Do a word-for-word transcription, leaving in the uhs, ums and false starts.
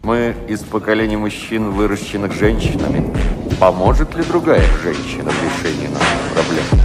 Мы из поколения мужчин, выращенных женщинами. Поможет ли другая женщина в решении наших проблем?